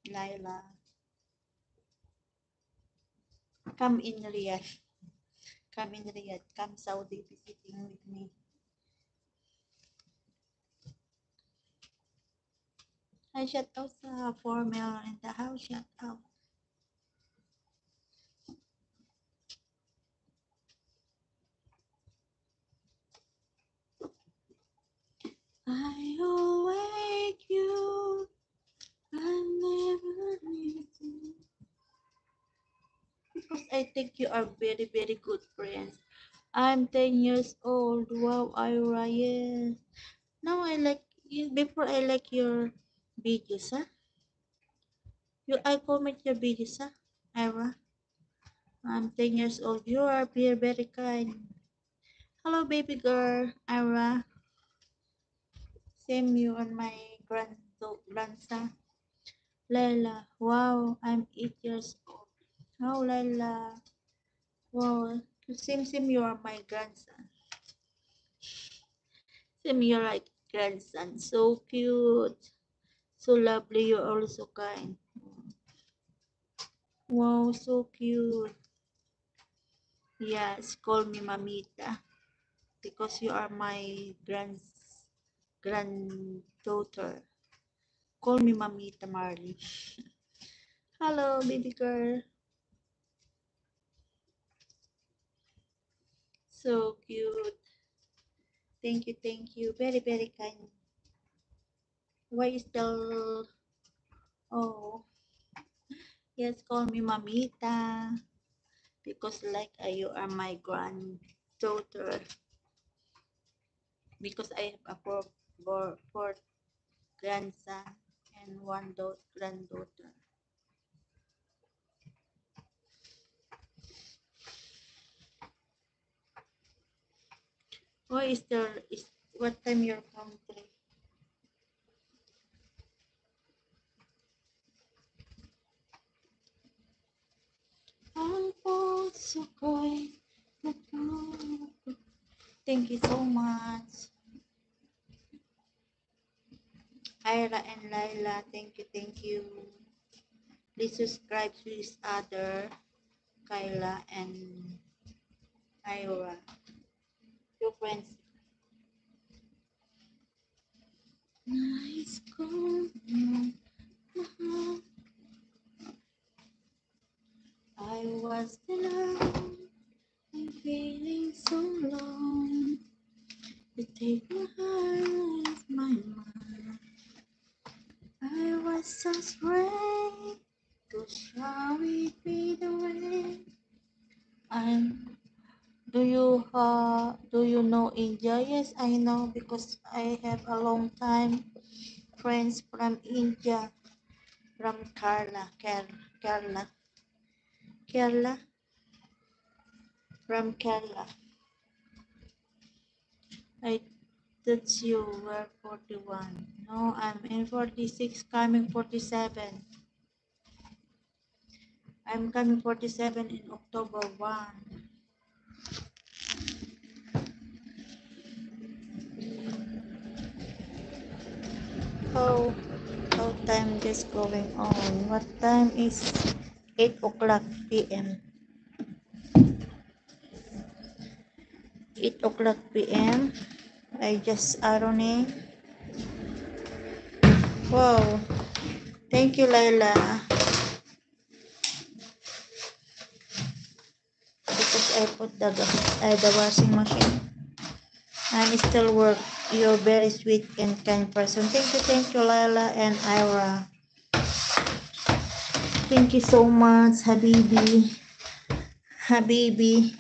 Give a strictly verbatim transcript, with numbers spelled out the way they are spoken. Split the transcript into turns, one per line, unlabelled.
Laila. Come in Riyadh. Come in Riyadh. Come Saudi visiting with me. Hi, shout out sa formal in the house. Shout out. I awake you. I never leave you. Because I think you are very, very good friends. I'm ten years old. Wow, Ira, yes. Now I like you. Before I like your videos, huh? You, I comment your videos, huh? Ira. I'm ten years old. You are very, very kind. Hello, baby girl, Ira. Same you on my grand grandson. Layla. Wow, I'm eight years old. Oh, Layla. Wow. Same, same. You are my grandson. Same, you're like grandson. So cute. So lovely. You're also kind. Wow, so cute. Yes, call me Mamita because you are my grand granddaughter. Call me Mamita Marley. Hello, baby girl. So cute. Thank you, thank you. Very, very kind. Why is the... Oh, yes, call me Mamita because like uh, you are my granddaughter. Because I have a four, four, four grandson and one daughter, granddaughter. Why is there is what time your country? Thank you so much. Ira and Laila, thank you, thank you. Please subscribe to each other, Kyla and Ira. Your friends. Nice corner. I was alone. I'm feeling so alone. You take my heart as my mind. I was so afraid to shall we be the way. I'm do you uh do you know India? Yes, I know because I have a long time friends from India, from Kerala, Kerala, Kerala, from Kerala. I thought you were forty-one. No, I'm in forty-six, coming forty-seven. I'm coming forty-seven in October first. How, how time is going on? What time is eight o'clock p m? eight o'clock p m. I just ironing. Wow. Thank you, Laila. Because I put the, uh, the washing machine. And it still work. You're very sweet and kind person. Thank you, thank you, Laila and Ira. Thank you so much, Habibi. Habibi.